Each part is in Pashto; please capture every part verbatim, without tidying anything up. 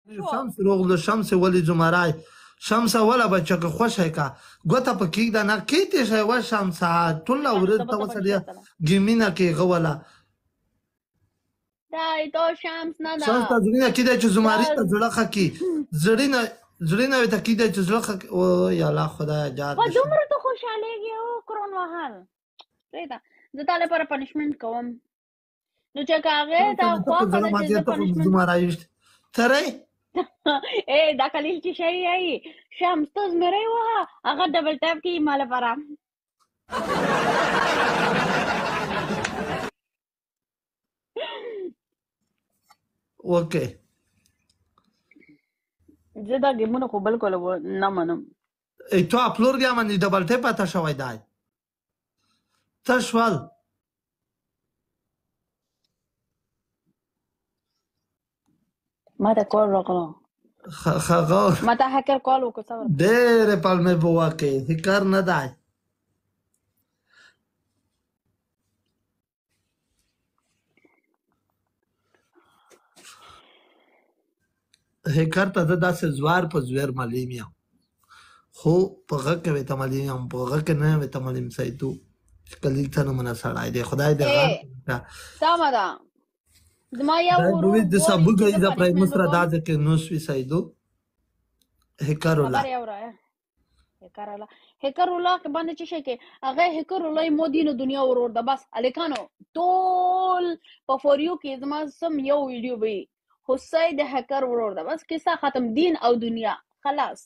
شو شمس روغلو شمس ولی زمرای شمس ولا بچه که خوشه که گوتا پا کیک دا نا کی تیشه و شمس طول ورد تا وسه گیمینه که غولا دای تو شمس نه ده شمس تا زرینه کی دا چه زماری تا زلخه کی زرینه زرینه تا کی دا چه زلخه کی او یالا خدا جار و دومره تو خوشحالیږي او قرآن وهل پرېږده زه تا لپاره پنشمنټ کوم نو چې که هغې ته خوښه ده چې زه پنشمنټ تری ای دا کلیل چې شی یایي شمس ته زمری وهه هغه ډبل ټاپ کوي ما لپاره اوکې زه دا ګیمونه خو بلکل نه منم ای تو اپلور بیا باندې ډبل ټاپ اته شوی دی څه شول ما ته کال راغله خغه ما ته هکر کال وکړ څه ډېرې پلمې به واقع هکر نه دی هکر ته زه داسې زوار په زویر معلوم یم خو په غږ کې ورته معلوم یم په غږ کې نه ورته معلوم سیدو چې کلیل ته نومونه سړی دی خدای دې غږ سمه ده زما یو ورور د سبو ګۍ د پرای مستر داز کې نو سوي سیدو هکر ولا خبر یو راځه هکر ولا هکر ولا باندې چې شي کې هغه هکر ولا مو دینو دنیا ورور ده بس الیکانو ټول په فوریو کې زما سم یو ویډیو وي حسین د هکر ورور ده بس کیسه ختم دین او دنیا خلاص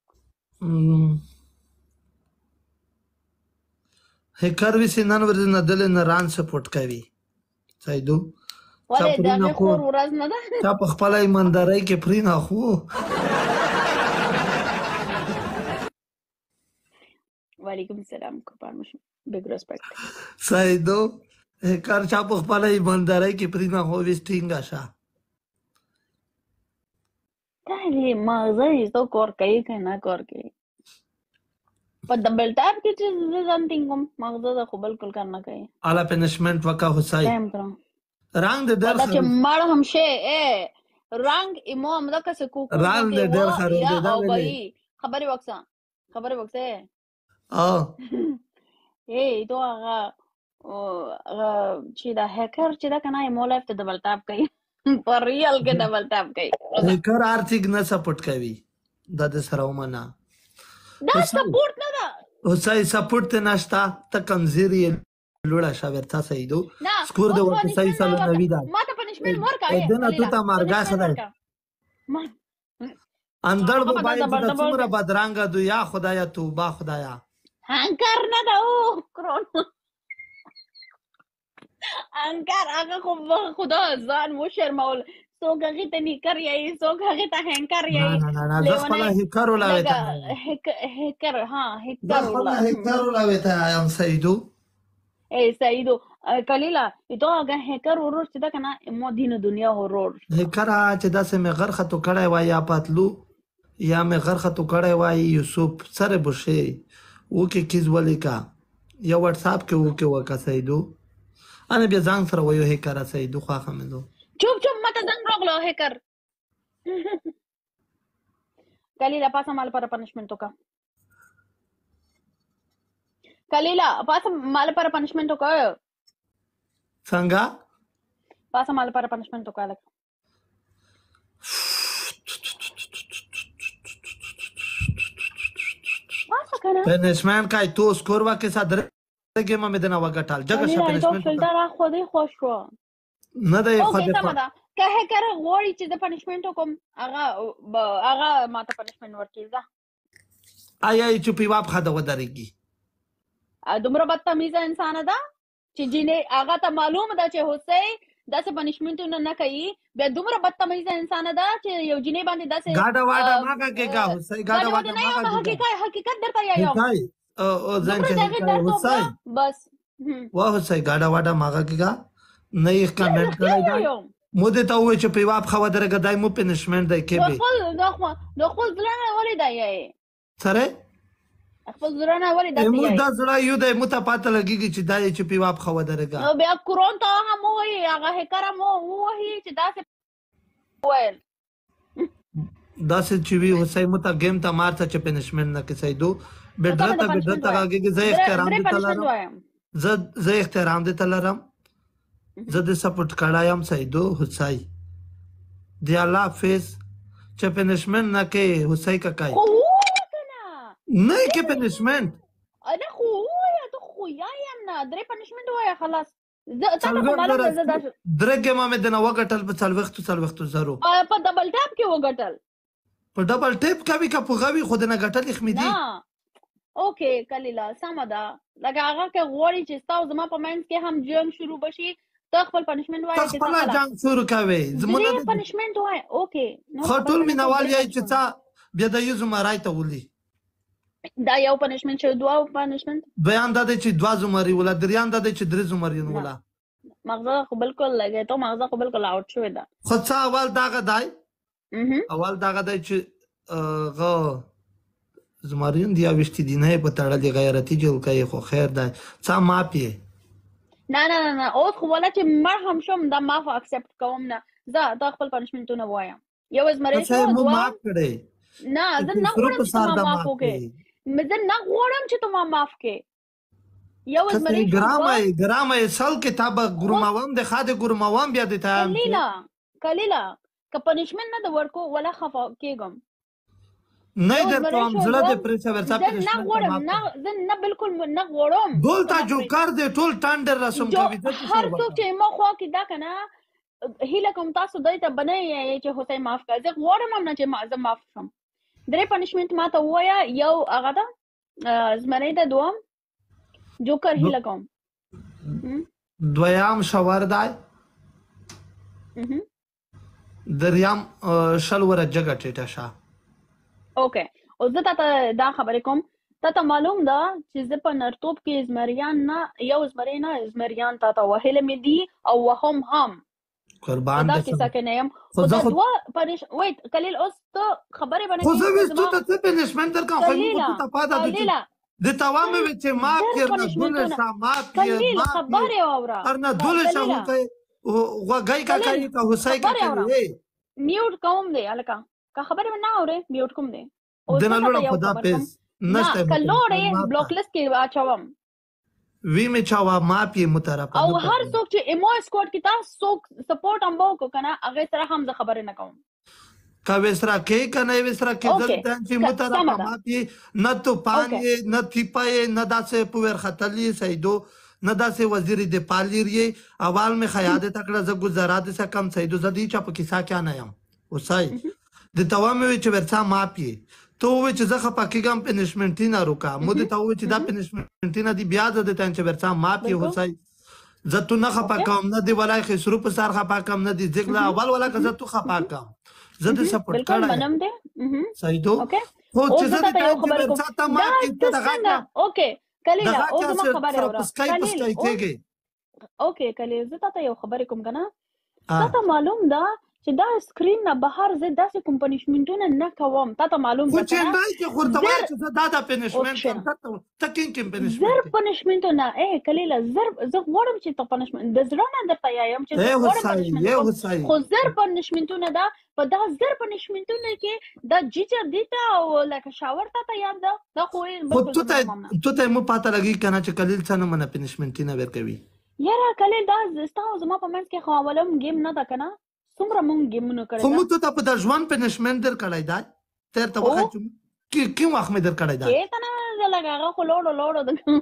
هکر وی سینان ورته نه دل نه ران سپورټ کوي سیدو ولې دا خور ورځ نه ده تا په خپل ایماندارۍ کې پرې نه خو وعلیکم السلام قربان مش بگ ریسپیکټ سیدو هکر چا په خپل ایماندارۍ کې پرې نه خو وستینګا شا دای مغزه تو کور کوي که نه کور کوي په ډبل ټاپ کې چې زه ځان ټینګم مغزه خو بالکل کار نه کوي اعلی پنشمنټ وکا حسین رنگ د در چې مړ هم شي ا رنگ ایمو هم دا کسه کو رنگ د در خرید دا وایي خبري وکسا خبري وکسه اه ای تو هغه چې دا هکر چې دا کنه ایمو لایف ته ډبل ټاپ کوي پر ریل کې ډبل ټاپ کوي هکر آرتیک نه سپورټ کوي دا د سره ومنه دا سپورټ نه ده حسین سپورټ ته نشتا ته کمزوري لوړه شاور تا سیدو سکور د ورته صحیح سال نوی دا ما ته پنشمنت ورکا دنه تو تا مارګه خدای اندر به باید د څومره بدرنګ دو یا خدایا توبه خدایا هنکر نه دا او کرون هنکر هغه خو خدا ځان مو شرمول څوک هغې ته نیکر یایي څوک هغې ته هنکر یایي نه نه نه زه خپله هکر ولاوې ته هکر ها هکر ولا هکر ولاوې ته یم سیدو ای سیدو کلیلا تو هغه هکر ورور چې دا کنه مو دین دنیا ورور هکر چې داسې مې غرخه تو کړی وای یا پاتلو یا مې غرخه تو کړی وای یوسف سره بوشي وکې کیز ولیکا یا واتس اپ کې وکې وکا سیدو انا بیا ځان سره وایو هکر سیدو خواخه مې دو چوپ چوپ ماته ځان راغلو هکر کلیلا پاسه مال پر پنشمنت وکا کلیلا پاسه مال پر پنشمنت وکا څنګه پاسه مال پر پنشمنت وکا لک پاسه کنه پنشمنت کای تو سکور وا کې صدر کې ما مې دنا وګټال جګه ش پنشمنت فلټر اخو دی خوش شو نه دی خو دې سمدا که هکر غوړی چې د پنشمنت کوم هغه هغه ماته پنشمنت ورکړي آیا چې په واپ خاده ودرېږي دومره بدتمیزه انسان ده چې جینې هغه ته معلوم ده چې حسین داسې پنشمنټونه نه کوي بیا دومره بدتمیزه انسان ده چې یو جینې باندې داسې ګاډه واډه ما کېږه حسین ګاډه واډه ما کېږه حقیقت حقیقت درته یایم او ځان چې حسین بس واه حسین ګاډه واډه ما کېږه نه یې کمنټ کړی دا مو دې ته ووایي چې په واپ خوا درېږه دای مو پنشمنټ دی کې به د خپل زړه نه ولې دا یې سره خپل زړه نه ولې دا یې دا زړه یو دی مو ته پاته لګېږي چې دا یې چې په واپ خوا درېږه نو بیا قرآن ته هم ووایي هغه هکر هم ووایي چې داسې وویل داسې چې وي حسین مو ته ګیم ته مارته چې پنشمنټ نه کې سیدو بیډره ته بیډره ته غږېږي زه احترام دې ته لرم زه زه احترام دې ته لرم زه دې سپورټ کړی یم سیدو حسین دی الله حافظ چې پنشمنټ نه کې حسین کاکای خو ووایه که نه نه یې کې پنشمنټ نه خو ووایه ته خو یا یم نه درې پنشمنټ ووایه خلاص زه تا ته خو معلوم ده زه داسې درې ګیمه مې دنه وګټل په څلوېښتو څلوېښتو زرو په ډبل ټاپ کې وګټل په ډبل ټیپ کوي که په غوي خو دنه ګټل یې خمې دي نه اوکې کلیله سمه ده لکه هغه که غواړي چې ستا او زما په منځ کې هم جنګ شروع بشي ته خپل پنشمنټ وایې ته خپله جنګ شروع کوې درې پنشمنټ وایې اوکې خو ټول مینوال یې چې څه بیا د یو زمری ته ولي دا یو پنشمنټ شو دوه پنشمنټ دویم دا دی چې دوه زمري وله دریم دا دی چې درې زمریون وله مغزه خو بالکل لګی تو مغزه خو بالکل آوټ شوې ده خو څه اول دغه دی اول دغه دی چې هغه زمریون د یوویشتې دینه یې په تړلې غیرتي جلکه یې خو خیر دی څه ماپ یې نه نه نه نه اوس خو ولا چې مړ هم شم دا معاف اکسپټ کوم نه زه دا خپل پنشمنټونه وایم یو زمری شو مو معاف کړی نه زه نه غواړم چې ما معاف وکړې زه نه غواړم چې ته ما معاف کړې یو زمری شو ګرامه ګرامه سل کتاب ګروماوم د خاده ګروماوم بیا د ته کلیلا کلیلا که پنشمنټ نه د ورکو ولا خفا کېږم نه درته هم زړه دې پرې څه ورڅا پنشمنټ نه غواړم نه زه نه بالکل نه غواړم دولته جوکر دې ټول ټانډر رسم کوي هر څوک چې ما خوا کې دا کنه هیله کوم تاسو دای ته بنئ چې حسین معاف کړه زه غواړم هم نه چې ما زه معاف شم درې پنشمنټ ما ته ووایه یو هغه ده زمری ده دوم جوکر هیله کوم دویم شاور دی دریم شل وره جګه ټیټه شه اوکې او زه تا ته دا خبرې کوم تا ته معلوم ده چې زه په نرتوب کې زمریان نه یو زمری نه زمریان تا ته وهلې مې دي او وهم هم قربان دا کیسه کې نه یم خو دا دوه پنش ویت کلیل اوس ته خبرې باندې خو زه ویس تو ته څه پنشمنټ درکوم خو موږ ته پاته ده چې د توام مې چې ما پیر نه ګل سامات کلیل خبرې واوره ارنه دول شاو ته وګای کا کوي کا حسین کا کوي میوټ کوم دی الکا کا خبرې نه اورې میوټ کوم دی دنه لوړ خدا پیس نشته کلوړې بلاک لیست کې واچوم وی می چاوا ماپی مترقه او هر څوک چې ایمو سکواډ کې تاسو څوک سپورټ هم وکړو کنه هغه سره هم زه خبرې نه کوم کا وسرا کې کنه وسرا کې دلته چې مترقه ماپی نه تو پانی نه تیپای نه داسې پور خطلی سیدو نه داسې وزیر د پالیری اول می خیاده تکړه ز گزارات سے کم سیدو زدی چا په کیسه کیا نه یم وسای د توامه چې ورڅا ماپی تو وی چې زه خپه کېږم پنشمنټي نه روکا مو د ته وی چې دا پنشمنټي نه دی بیا د ته چې ورڅا ماپی هوسای زه تو نه خپه کوم نه دی ولای خسرو په سر خپه کوم نه دی ځکه اول ولا که زه تو خپه کوم زه د سپورټ کړم بنم دی سیدو خو چې زه د ته ورڅا ته ماپی ته دغه اوکې کلیلا او زما خبره اورا کلیلا اوکې کلیلا زه ته یو خبرې کوم کنه تا معلوم ده چې دا سکرین نه بهر زه داسې کوم پنشمنټونه نه کوم تا ته معلوم ده چې نه کې خورته وایي چې زه دا د پنشمنټ ته کوم کوم پنشمنټ زر پنشمنټونه ای کلیله زر زه غواړم چې ته پنشمنټ د زړه نه درته وایم چې زه غواړم پنشمنټ خو زر پنشمنټونه دا په دا زر پنشمنټونه کې دا جیجر دیتا او لکه شاور ته یاد ده دا خو تو ته تو ته مو پاته لګي کنه چې کلیل څنګه منه پنشمنټ نه ورکوي یاره کلیل دا زستا زما په منځ کې خو اولم گیم نه ده کنه څومره مونږ گیمونه کړی خو موږ ته په د ژوند پنشمنټ در کړی دی تیر ته وخت کې کوم وخت مې در کړی دی کې ته نه لګا هغه خو لوړو لوړو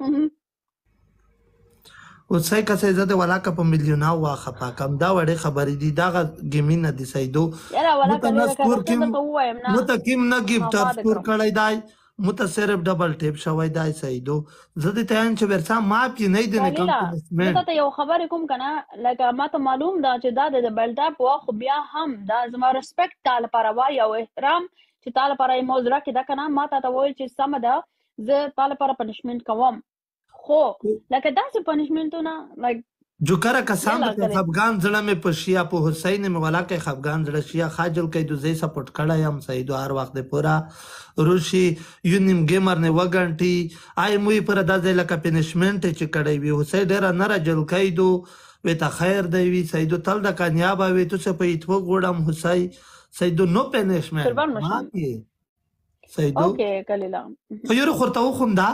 اوس څه کسې زده ولاکه په میلیونه واخه پاکم دا وړې خبرې دي دا گیمینه دي سیدو یاره ولاکه نو ته کیم نه گیفټر سکور کړی دی مت صرف ډبل ټیپ شوی دی سیدو زه ته ان چې ورڅا ماپ کې نه دی نه کوم ته ته یو خبرې کوم کنه لکه ما ته معلوم ده چې دا د بل ټاپ واخ بیا هم دا زما ریسپیکټ تعالی پروا یو احترام چې تعالی پر موزره کې دا کنه ما ته ته وایي چې سم ده زه تعالی پر پنشمنت کوم خو لکه داسې پنشمنټونه لایک جو کرا کسان د افغان زړه مې په شیا په حسین مې ولا کې افغان زړه شیا خاجل کې د زې سپورټ کړه یم سیدو هر وخت پورا روشي یونیم گیمر نه وګنټي آی موي پر د ځای لکه پنشمنټ چې کړی وي حسین ډیر نه راجل کېدو وې ته خیر دی وي سیدو تل د کامیاب وي تو څه په ایتو ګوډم حسین سیدو نو پنشمنت قربان مشم ماتی سیدو اوکې کلیلا خو یو خورته وخوندا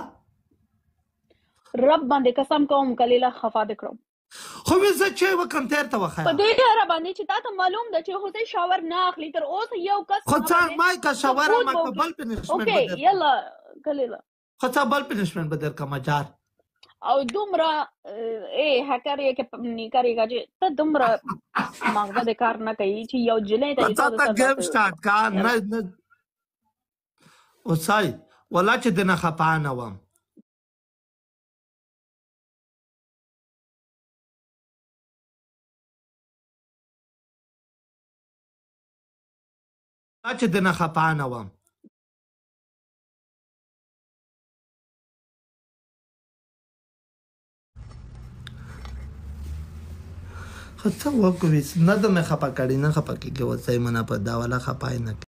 رب باندې قسم کوم کلیلا خفا دې کړم خو زه چې وکم تیر ته وخایا په دې لاره باندې چې تا ته معلوم ده چې خو شاور نه اخلي تر اوسه یو کس خو څنګه ما کا شاور ما قبل پنشمنت اوکې یلا کلیلا خو څه بل پنشمنت بدر کا مجار او دومره ای هکر یې کې نه کاریږي چې ته دومره ماغه د کار نه کوي چې یو جلې ته تا ته گیم سٹارټ کا نه نه وسای ولا چې دنه خپانه وم چې دنه خپانه وم خو څه وکوي نه د مې خپه کړي نه خپه کېږي وسای منه په دا ولا خپای نه